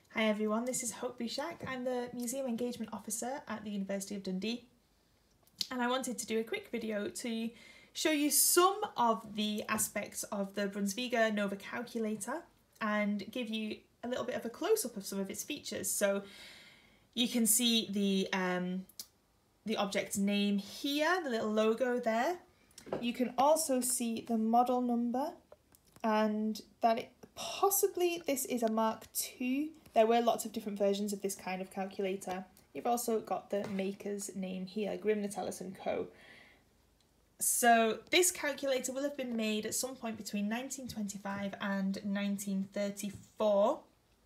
Hi everyone, this is Busák. I'm the Museum Engagement Officer at the University of Dundee, and I wanted to do a quick video to show you some of the aspects of the Brunsviga Nova Calculator and give you a little bit of a close-up of some of its features. So you can see the object's name here, the little logo there. You can also see the model number and that possibly this is a Mark II. There were lots of different versions of this kind of calculator. You've also got the maker's name here, Grimnatellus & Co. So this calculator will have been made at some point between 1925 and 1934.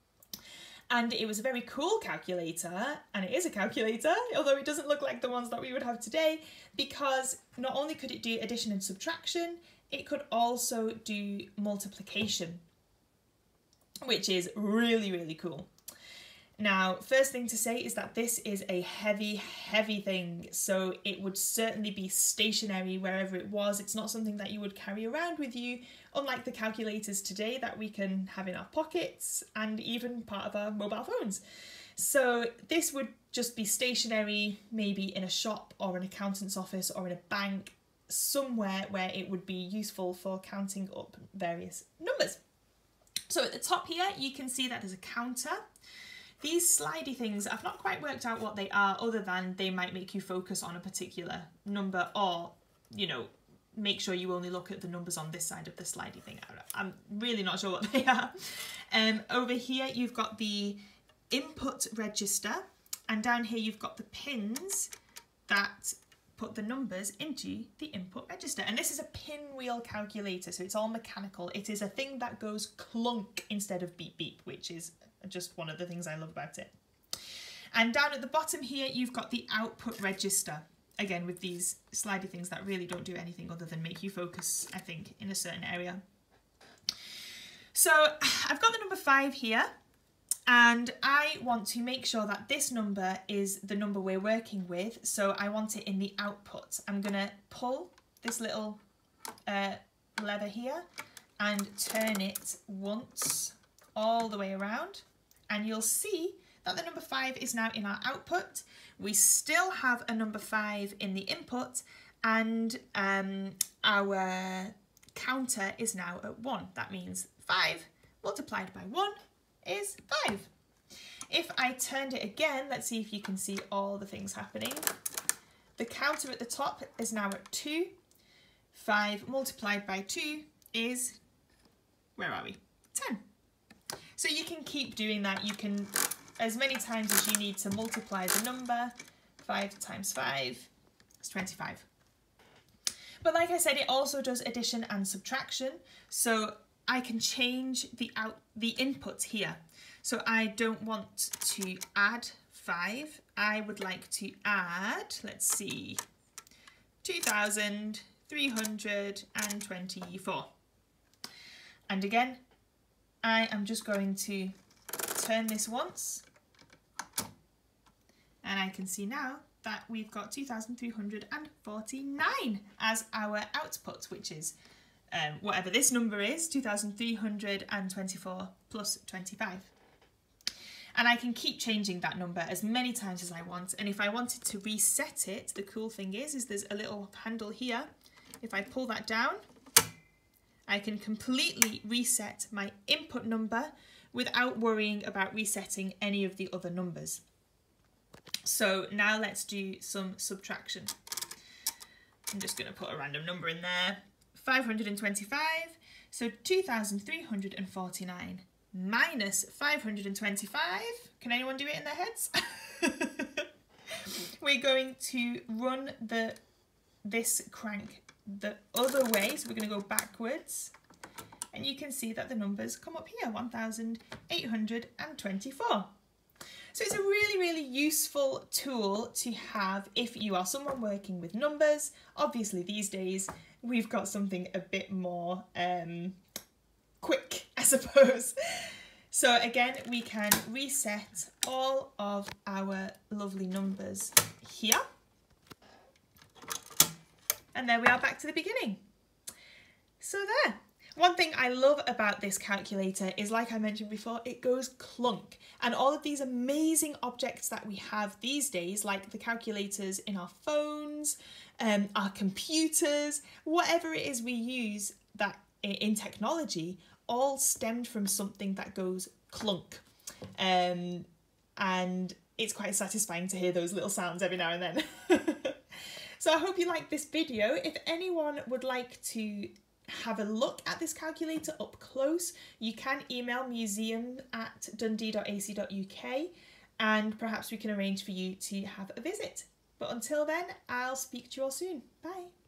And it was a very cool calculator, and it is a calculator, although it doesn't look like the ones that we would have today, because not only could it do addition and subtraction, it could also do multiplication, which is really, really cool. Now, first thing to say is that this is a heavy, heavy thing, so it would certainly be stationary wherever it was. It's not something that you would carry around with you, unlike the calculators today that we can have in our pockets and even part of our mobile phones. So this would just be stationary, maybe in a shop or an accountant's office or in a bank, somewhere where it would be useful for counting up various numbers. So at the top here, you can see that there's a counter. These slidey things, I've not quite worked out what they are, other than they might make you focus on a particular number, or, you know, make sure you only look at the numbers on this side of the slidey thing. I'm really not sure what they are. Over here, you've got the input register, and down here you've got the pins that put the numbers into the input register. And this is a pinwheel calculator, so it's all mechanical. It is a thing that goes clunk instead of beep beep, which is just one of the things I love about it. And down at the bottom here, you've got the output register, again with these slidey things that really don't do anything other than make you focus, I think, in a certain area. So I've got the number 5 here, and I want to make sure that this number is the number we're working with, so I want it in the output. I'm going to pull this little lever here and turn it once all the way around, and you'll see that the number 5 is now in our output. We still have a number 5 in the input, and our counter is now at 1. That means 5 multiplied by 1 is 5. If I turned it again, let's see if you can see all the things happening. The counter at the top is now at 2. 5 multiplied by 2 is, where are we? 10. So you can keep doing that. You can, as many times as you need to multiply the number. 5 times 5 is 25. But like I said, it also does addition and subtraction. So I can change the input here. So I don't want to add 5. I would like to add, let's see, 2,324. And again, I am just going to turn this once, and I can see now that we've got 2,349 as our output, which is whatever this number is, 2,324 plus 25. And I can keep changing that number as many times as I want. And if I wanted to reset it, the cool thing is there's a little handle here. If I pull that down, I can completely reset my input number without worrying about resetting any of the other numbers. So now let's do some subtraction. I'm just going to put a random number in there. 525, so 2,349 minus 525. Can anyone do it in their heads? We're going to run this crank the other way, so we're going to go backwards, and you can see that the numbers come up here, 1,824. So it's a really, really useful tool to have if you are someone working with numbers. Obviously these days we've got something a bit more quick, I suppose. So again, we can reset all of our lovely numbers here. And there we are, back to the beginning. So there. One thing I love about this calculator is, like I mentioned before, it goes clunk. And all of these amazing objects that we have these days, like the calculators in our phones, our computers, whatever it is we use that in technology, all stemmed from something that goes clunk. And it's quite satisfying to hear those little sounds every now and then. So I hope you liked this video. If anyone would like to have a look at this calculator up close, you can email museum@dundee.ac.uk and perhaps we can arrange for you to have a visit. But until then, I'll speak to you all soon. Bye.